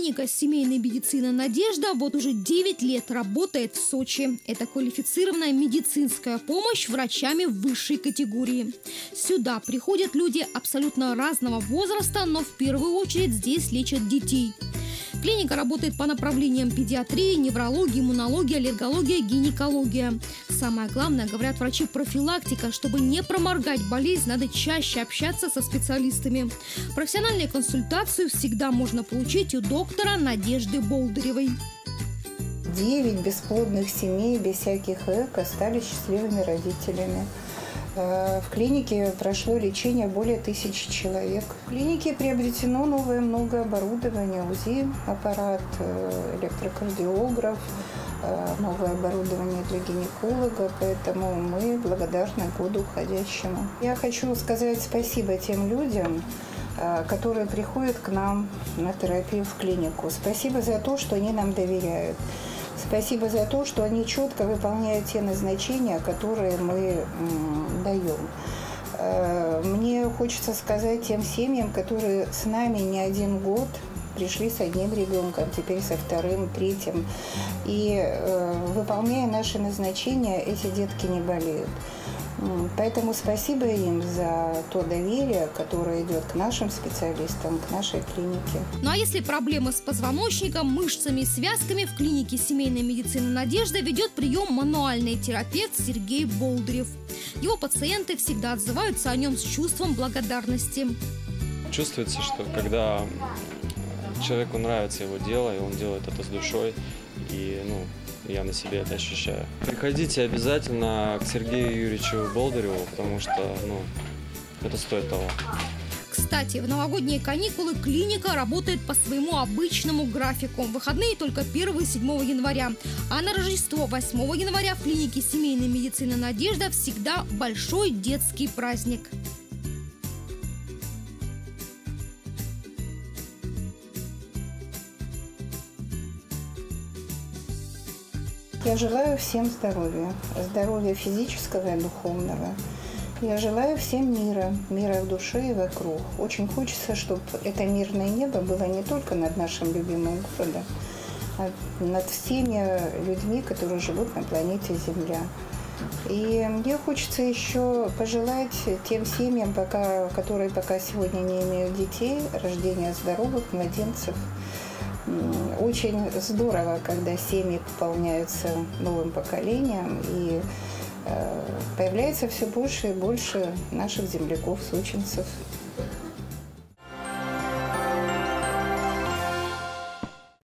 Клиника семейной медицины «Надежда» вот уже 9 лет работает в Сочи. Это квалифицированная медицинская помощь врачами высшей категории. Сюда приходят люди абсолютно разного возраста, но в первую очередь здесь лечат детей. Клиника работает по направлениям педиатрии, неврологии, иммунологии, аллергология, гинекология. Самое главное, говорят врачи, профилактика. Чтобы не проморгать болезнь, надо чаще общаться со специалистами. Профессиональную консультацию всегда можно получить у доктора Надежды Болдыревой. 9 бесплодных семей без всяких эко стали счастливыми родителями. В клинике прошло лечение более 1000 человек. В клинике приобретено новое много оборудования, УЗИ-аппарат, электрокардиограф, новое оборудование для гинеколога, поэтому мы благодарны году уходящему. Я хочу сказать спасибо тем людям, которые приходят к нам на терапию в клинику. Спасибо за то, что они нам доверяют. Спасибо за то, что они четко выполняют те назначения, которые мы даем. Мне хочется сказать тем семьям, которые с нами не один год, пришли с одним ребенком, теперь со вторым, третьим. И выполняя наши назначения, эти детки не болеют. Поэтому спасибо им за то доверие, которое идет к нашим специалистам, к нашей клинике. Ну а если проблемы с позвоночником, мышцами и связками, в клинике семейной медицины «Надежда» ведет прием мануальный терапевт Сергей Болдырев. Его пациенты всегда отзываются о нем с чувством благодарности. Чувствуется, что когда человеку нравится его дело, и он делает это с душой, и я на себе это ощущаю. Приходите обязательно к Сергею Юрьевичу Болдыреву, потому что это стоит того. Кстати, в новогодние каникулы клиника работает по своему обычному графику. В выходные только 1 и 7 января. А на Рождество 8 января в клинике семейной медицины «Надежда» всегда большой детский праздник. Я желаю всем здоровья. Здоровья физического и духовного. Я желаю всем мира. Мира в душе и вокруг. Очень хочется, чтобы это мирное небо было не только над нашим любимым городом, а над всеми людьми, которые живут на планете Земля. И мне хочется еще пожелать тем семьям, которые пока сегодня не имеют детей, рождения здоровых младенцев. Очень здорово, когда семьи пополняются новым поколением, и появляется все больше и больше наших земляков, сочинцев.